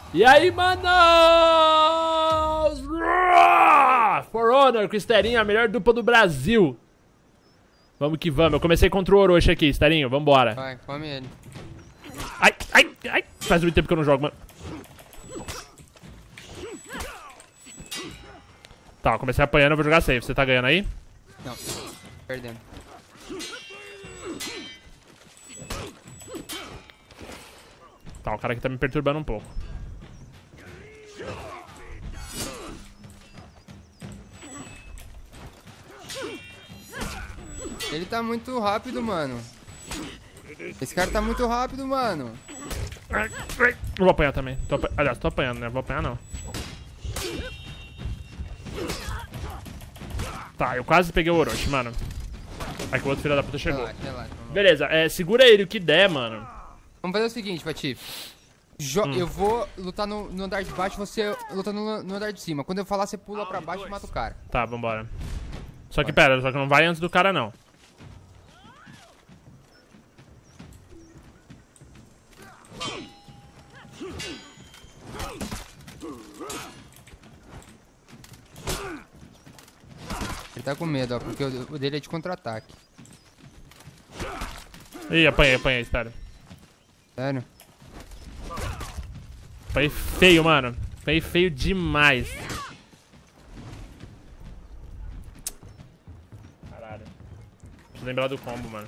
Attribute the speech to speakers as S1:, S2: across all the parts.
S1: E aí, manos? For Honor com Esterinho, a melhor dupla do Brasil. Vamos que vamos. Eu comecei contra o Orochi aqui, Esterinho. Vambora.
S2: Vai, come ele.
S1: Ai, ai, ai. Faz muito tempo que eu não jogo, mano. Tá, eu comecei apanhando, eu vou jogar safe. Você tá ganhando aí?
S2: Não, perdendo.
S1: Tá, o cara aqui tá me perturbando um pouco.
S2: Ele tá muito rápido, mano. Esse cara tá muito rápido, mano.
S1: Eu vou apanhar também. Aliás, tô apanhando, né? Vou apanhar não. Tá, eu quase peguei o Orochi, mano. Aí que o outro filho da puta chegou.
S2: Relaxa, relaxa.
S1: Beleza, segura ele o que der, mano.
S2: Vamos fazer o seguinte, Patife. Eu vou lutar no andar de baixo, você luta no andar de cima. Quando eu falar, você pula pra baixo e mata o cara.
S1: Tá, vambora. Só que pera, só que não vai antes do cara, não.
S2: Ele tá com medo, ó, porque o dele é de contra-ataque.
S1: Ih, apanhei, espera.
S2: Sério?
S1: Apanhei feio, mano. Apanhei feio demais. Caralho. Preciso lembrar do combo, mano.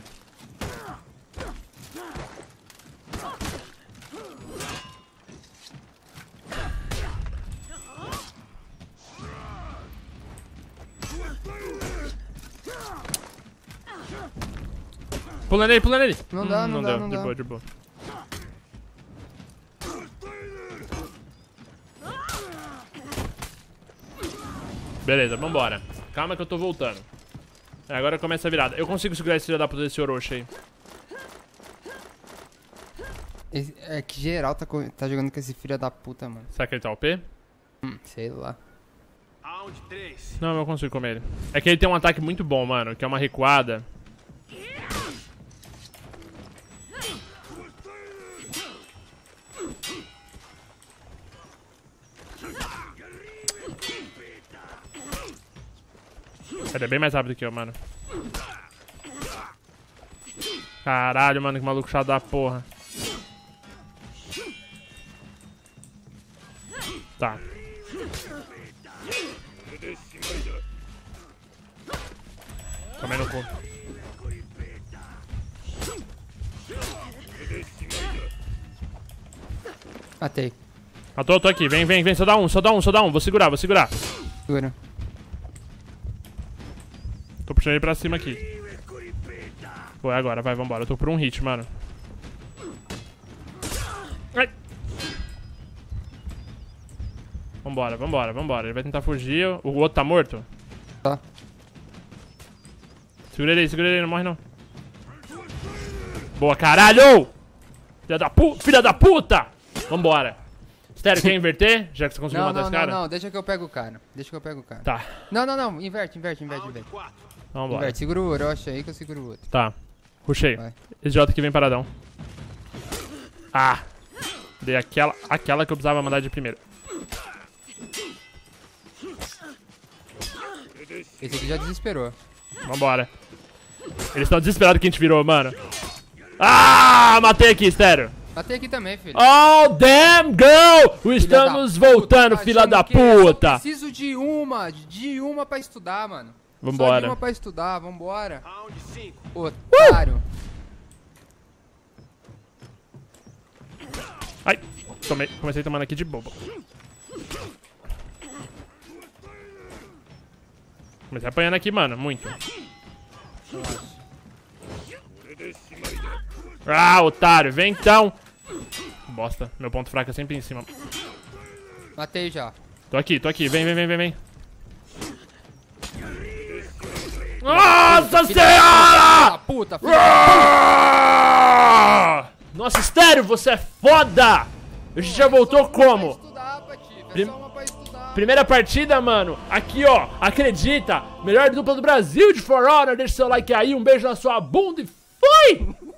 S1: Pula nele.
S2: Não dá, não dá.
S1: De boa. Beleza, vambora. Calma que eu tô voltando. Agora começa a virada. Eu consigo segurar esse filho da puta desse Orochi aí.
S2: É que geral tá jogando com esse filho da puta, mano.
S1: Será que ele tá OP?
S2: Sei lá.
S1: Não, eu consigo comer ele. É que ele tem um ataque muito bom, mano. Que é uma recuada. Ele é bem mais rápido que eu, mano. Caralho, mano, que maluco chato da porra. Tá. Tomei no cu.
S2: Matei.
S1: Tô aqui. Vem. Só dá um. Vou segurar.
S2: Segura.
S1: Tô puxando ele pra cima aqui. Foi agora, vai, vambora. Eu tô por um hit, mano. Ai. Vambora. Ele vai tentar fugir. O outro tá morto?
S2: Tá.
S1: Segura ele, não morre não. Boa, caralho! Filha da puta! Vambora. Estéreo, quer inverter? Já que você conseguiu matar esse cara?
S2: Não, deixa que eu pego o cara.
S1: Tá.
S2: Não, inverte.
S1: Vambora.
S2: Inverte, segura o Orochi aí que eu seguro o outro.
S1: Tá. Rushei.
S2: Vai.
S1: Esse Jota aqui vem paradão. Ah! Dei aquela que eu precisava mandar de primeiro.
S2: Esse aqui já desesperou.
S1: Vambora. Eles estão desesperados que a gente virou, mano. Ah! Matei aqui, Estéreo.
S2: Matei aqui também, filho.
S1: Oh, damn, girl! Estamos voltando, filha da puta.
S2: Eu preciso de uma pra estudar, mano.
S1: Vambora.
S2: Só de uma pra estudar, vambora. Otário.
S1: Ai, comecei tomando aqui de bobo. Comecei apanhando aqui, mano, muito. Ah, otário, vem então. Bosta, meu ponto fraco é sempre em cima.
S2: Matei já.
S1: Tô aqui, vem. Nossa senhora!
S2: Puta.
S1: Nossa, Estéreo, você é foda! A gente já voltou como? Primeira partida, mano. Aqui, ó. Acredita. Melhor dupla do Brasil de For Honor. Deixa seu like aí. Um beijo na sua bunda e fui!